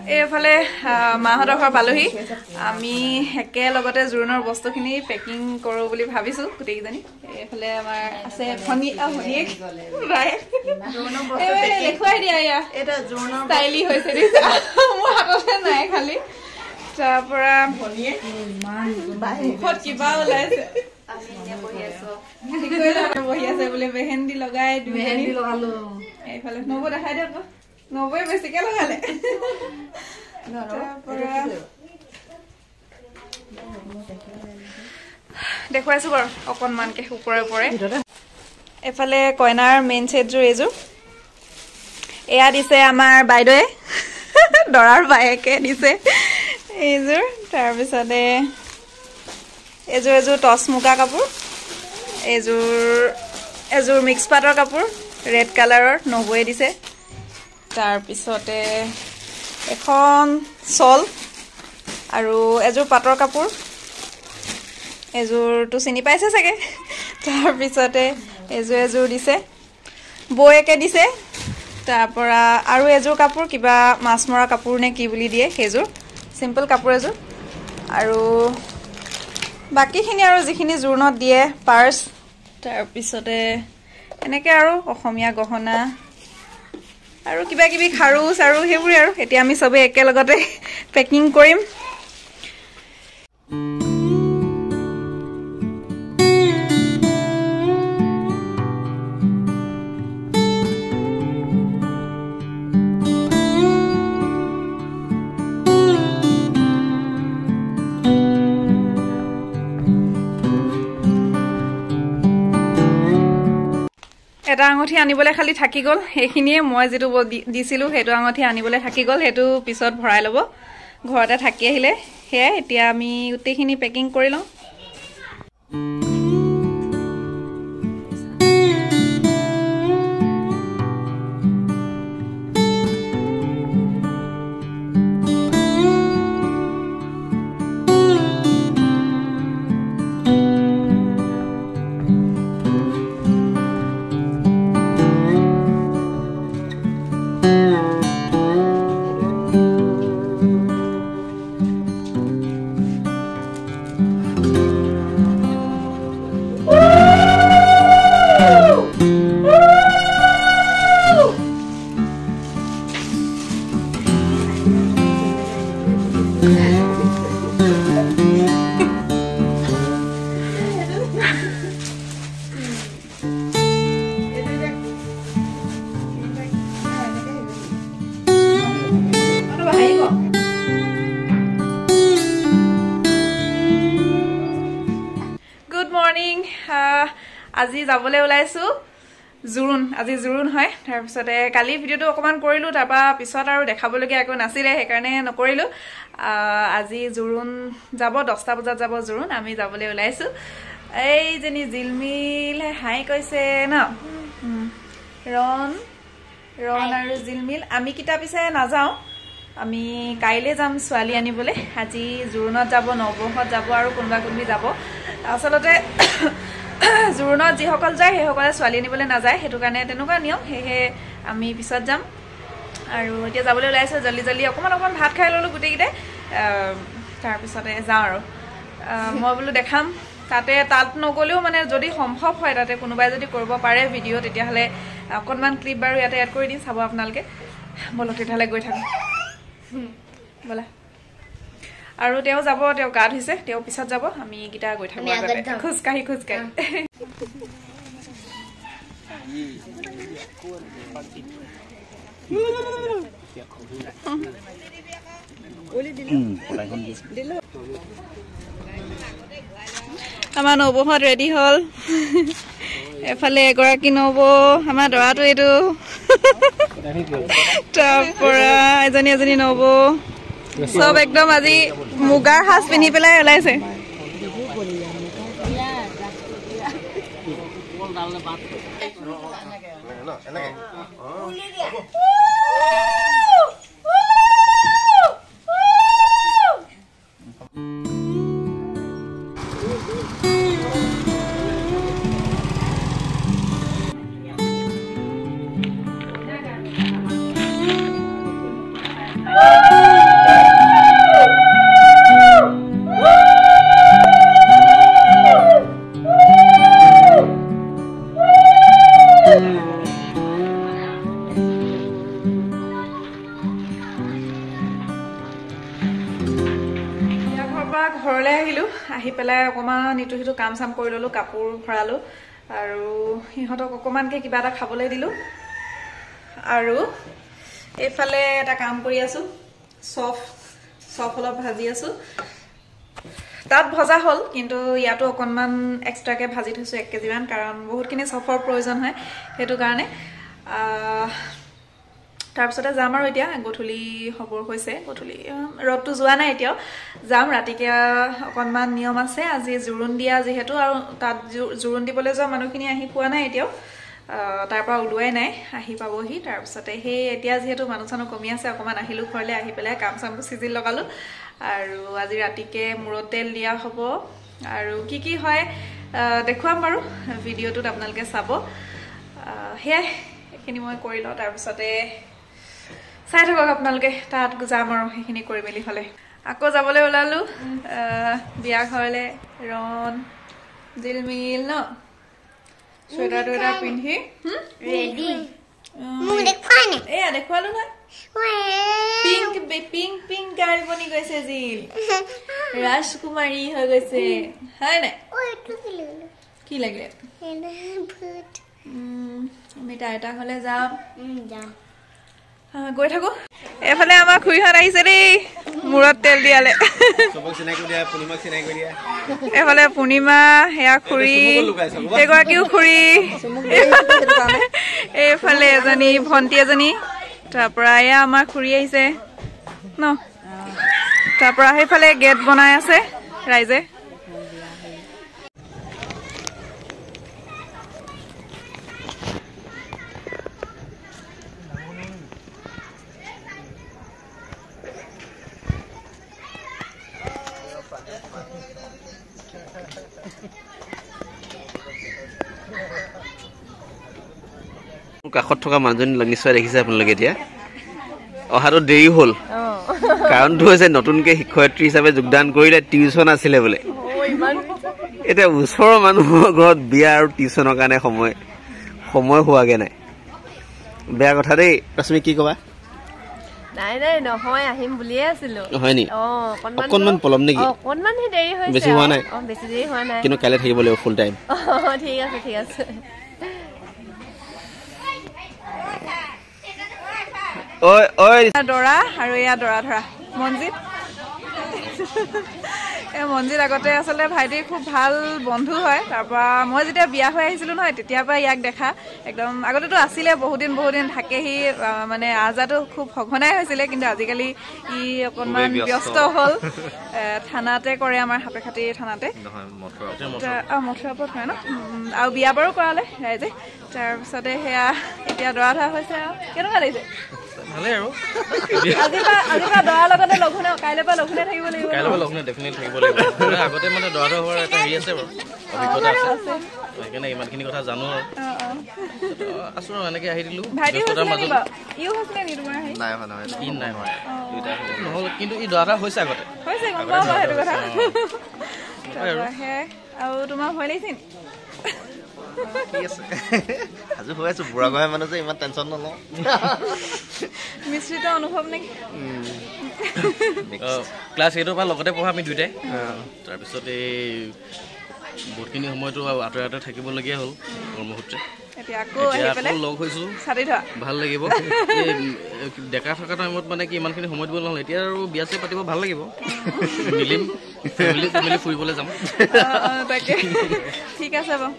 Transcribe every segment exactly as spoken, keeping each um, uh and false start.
এইফালে মাহঁতৰ ঘৰ পালোহি আমি একে লগতে জোৰোণৰ বস্তুখিনি পেকিং কৰো বুলি ভাবিছো গোটেইকেইজনী এইফালে আমাৰ আছে ভনী ভনীয়ে বাই জোৰোণৰ বস্তু দেখুৱাই দিয়া ইয়া এটা জোৰোণৰ ষ্টাইলি হৈছে দিছা মোৰ হাততে নাই খালি তাৰ পৰা ভনীয়ে ইমান মুখত কিবা ওলাইছে আমি নে বহি আছো ঠিকৈলা বহি আছে বোলে মেহেন্দি লগাই মেহেন্দি লগালো এইফালে নব দেখাই দিয়ক নবই বেছিকে লগালে দেখুৱাইছো বাৰু অকণমানকে ওপৰে ওপৰে এফালে কইনাৰ মেইন ছেটযোৰ এইযোৰ এয়া দিছে আমাৰ বাইদেৱে দৰাৰ বায়েকে দিছে এইযোৰ তাৰপিছতে এইযোৰ এযোৰ টচ মুগা কাপোৰ এইযোৰ এযোৰ মিক্স পাটৰ কাপোৰ ৰেড কালাৰৰ নবয়ে দিছে তাৰপিছতে এখন চল আৰু এযোৰ পাটৰ কাপোৰ এযোৰটো চিনি পাইছে চাগে তাৰপিছতে এযোৰ এযোৰ দিছে বৌয়েকে দিছে তাৰপৰা আৰু এযোৰ কাপোৰ কিবা মাছ মৰা কাপোৰ নে কি বুলি দিয়ে সেইযোৰ চিম্পল কাপোৰ এযোৰ আৰু বাকীখিনি আৰু যিখিনি জোৰোণত দিয়ে পাৰ্চ তাৰপিছতে এনেকৈ আৰু অসমীয়া গহনা আৰু কিবা কিবি খাৰুচ আৰু সেইবোৰে আৰু এতিয়া আমি সবে একেলগতে পেকিং কৰিম এটা আঙঠি আনিবলৈ খালি থাকি গ'ল সেইখিনিয়ে মই যেটো দিছিলো হেতু আঙঠি আনিবলৈ থাকি গ'ল হেতু পিছত ভৰাই ল'ব ঘৰতে থাকি আহিলে হে এতিয়া আমি উটেখিনি পেকিং কৰি লওঁ আজি যাবলৈ ওলাইছো জোৰোণ আজি জোৰোণ হয় তাৰ পিছতে কালি ভিডিওটো অকমান কৰিলো তাৰপা পিছত আৰু দেখাবলগীয়া একো নাছিলে সেইকাৰণে নকৰিলো আজি জোৰোণ যাব দহটা বজাত যাব জোৰোণ আমি যাবলৈ ওলাইছো এই জনি জিলমিল হাই কৈছে ন ৰন ৰন আৰু জিলমিল আমি কিটা পিছে নাযাও আমি কাইলে যাম ছোৱালী আনিবলৈ আজি জোৰোণত যাব নবহত যাব আৰু কোনবা কোনবি যাব আসলতে জোৰোণত যিসকল যায় সেইসকলে ছোৱালী আনিবলৈ নাযায় হেতু কাৰণে তেনেকুৱা নিয়ম হেহে আমি পিছত যাম আৰু এতিয়া যাবলৈ ওলাইছো জল্দি জল্দি অকমান অকমান ভাত খাই ললো গুটেকিতে তাৰ পিছতে যাওঁ আৰু মই বলো দেখাম তাতে তাত নগলেও মানে যদি সম্ভৱ হয় তাতে কোনোবাই যদি কৰিব পাৰে ভিডিও তেতিয়া হলে অকনমান ক্লিপ বাৰু ইয়াতে এড কৰি দিম চাব আপোনালোকে বলক তেতিয়ালে গৈ থাকো বলা আৰু তেও যাব তেও গা ধুইছে তেও পিছত যাব আমি গিটা গৈ থাকো আগতে খুজ কাহি খুজ কাহি আমাৰ নবহত ৰেডি হল এফালে এগৰাকী নব আমাৰ দৰাটো এইটো তাৰ পৰা এজনী এজনী নব সব একদম আজি মুগাৰ হাস পিনি পেলাই ওলাইছে Oh! ঘৰলৈ আহিলোঁ আহি পেলাই অকণমান ইটো সিটো কাম চাম কৰি ল'লোঁ কাপোৰ ভৰালোঁ আৰু সিহঁতক অকণমানকৈ কিবা এটা খাবলৈ দিলোঁ আৰু এইফালে এটা কাম কৰি আছোঁ চফ চফ অলপ ভাজি আছোঁ তাত ভজা হ'ল কিন্তু ইয়াতো অকণমান এক্সট্ৰাকৈ ভাজি থৈছোঁ এক কেজিমান কাৰণ বহুতখিনি চফৰ প্ৰয়োজন হয় সেইটো কাৰণে তাৰপিছতে যাম আৰু এতিয়া গধূলি খবৰ হৈছে গধূলি ৰ'দটো যোৱা নাই এতিয়াও যাম ৰাতিকে অকণমান নিয়ম আছে আজি জোৰোণ দিয়া যিহেতু আৰু তাত জোৰোণ দিবলৈ যোৱা মানুহখিনি আহি পোৱা নাই এতিয়াও তাৰ পৰা ওলোৱাই নাই আহি পাবহি তাৰপিছতে সেই এতিয়া যিহেতু মানুহ চানুহ কমি আছে অকণমান আহিলোঁ ঘৰলৈ আহি পেলাই কাম চামবোৰ চিজিল লগালোঁ আৰু আজি ৰাতিকে মূৰত তেল দিয়া হ'ব আৰু কি কি হয় দেখুৱাম বাৰু ভিডিঅ'টোত আপোনালোকে চাব সেয়াই এইখিনি মই কৰি লওঁ তাৰপিছতে চাই থাকক আপোনালোকে তাত যাম আৰু সেইখিনি কৰি মেলি হ'লে আকৌ যাবলৈ ওলালোঁ বিয়া ঘৰলৈ ৰন জিলমিল ন চুৱেটাৰ টুৱেটাৰ পিন্ধি ৰেডি মোক দেখুৱাই নাই এয়া দেখুৱালোঁ নহয় পিংক পিংক পিংক গাৰ্ল বনি গৈছে জিল ৰাজকুমাৰী হৈ গৈছে হয় নাই কি লাগিলে আমি তাইটা ঘৰলৈ যাম যাম গৈ থাকো এফালে আমাৰ খুৰীহঁত আহিছে দেই মূৰত তেল দিয়ালে এফালে পূৰ্ণিমা সেয়া খুৰী এগৰাকীও খুৰী এইফালে এজনী ভণ্টি এজনী তাৰপৰা এয়া আমাৰ খুৰী আহিছে ন তাৰপৰা সেইফালে গেট বনাই আছে ৰাইজে কাষত থকা মানুহজনী নিশ্চয় দেখিছে আপোনালোকে এতিয়া অহাটো দেৰি হ'ল কাৰণটো হৈছে নতুনকৈ শিক্ষয়িত্ৰী হিচাপে যোগদান কৰিলে টিউচন আছিলে বোলে এতিয়া ওচৰৰ মানুহৰ ঘৰত বিয়া আৰু টিউচনৰ কাৰণে সময় সময় হোৱাগৈ নাই বেয়া কথা দেই ৰশ্মি কি ক'বা নাই নাই নহয় আহিম বুলিয়ে আছিলো হয় নি অকণমান পলম নেকি অকণমান দেৰি হৈছে বেছি হোৱা নাই বেছি দেৰি হোৱা নাই কিন্তু কাইলৈ থাকিব লাগিব ফুল টাইম ঠিক আছে ঠিক আছে ঐ ঐ দৰা আৰু এয়া দৰা ধৰা মনজিত এই মনজিত আগতে আচলতে ভাইটিৰ খুব ভাল বন্ধু হয় তাৰপৰা মই যেতিয়া বিয়া হৈ আহিছিলোঁ নহয় তেতিয়াৰ পৰা ইয়াক দেখা একদম আগতেতো আছিলে বহুদিন বহুদিন থাকেহি মানে আজাটো খুব সঘনাই হৈছিলে কিন্তু আজিকালি ই অকণমান ব্যস্ত হ'ল থানাতে কৰে আমাৰ সাপেখাতি থানাতে মথুৰাপুৰত হয় ন আৰু বিয়া বাৰু কৰালে ৰাইজে তাৰপিছতে সেয়া এতিয়া দৰা ধৰা হৈছে আৰু কেনেকুৱা লাগিছে ভালে আৰু আজি পৰা আজি পৰা দৰাৰ লগতে লঘোণে কাইলৈ পৰা লঘোণে থাকিব লাগিব কাইলৈ পৰা লঘোণে ডেফিনেটলি থাকিব লাগিব আগতে মানে দৰা ধৰা হোৱাৰ এটা হেৰি আছে বাৰু অভিজ্ঞতা আছে সেইকাৰণে ইমানখিনি কথা জানো আৰু আছো আৰু এনেকৈ আহি দিলোঁ ব্যস্ততাৰ মাজত ইও হৈছিলে নি তোমাৰ হেৰি নাই হোৱা নহয় ই নাই হোৱা নহ'ল কিন্তু ই দৰা ধৰা হৈছে আগতে হৈছে গম পাওঁ সেইটো কথা আৰু তোমাৰ ভয় লাগিছে নি আজি হৈ আছো বুঢ়া গঢ়া মানুহ যে ইমান টেনচন নলওঁ মিশ্ৰিত অনুভৱ নেকি ক্লাছ এইটৰ পৰা লগতে পঢ়া আমি দুয়োটাই তাৰপিছত এই বহুতখিনি সময়তো আঁতৰে আঁতৰে থাকিবলগীয়া হ'ল কৰ্মসূত্ৰে এতিয়া আকৌ লগ হৈছোঁ ভাল লাগিব ডেকা থকা টাইমত মানে কি ইমানখিনি সময় দিব নহ'ল এতিয়া আৰু বিয়া চিয়া পাতিব ভাল লাগিব মিলিম ফেমিলি ফেমিলি ফুৰিবলৈ যাম তাকে ঠিক আছে বাৰু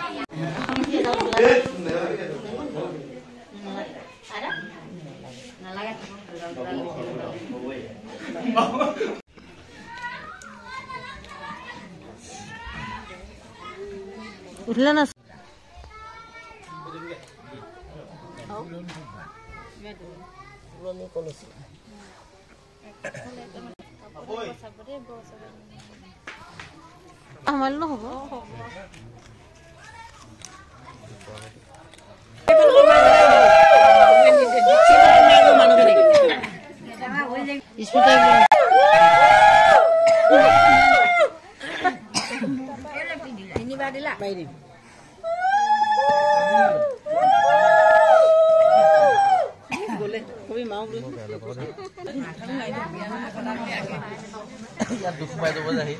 উঠিলে না আমাৰ নহ'ব তিনিবাৰ দিলা গ'লে দে কবি মাও বোলে ইয়াত দুখ পাই যাব যাহি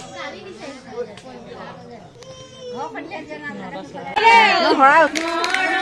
হৰা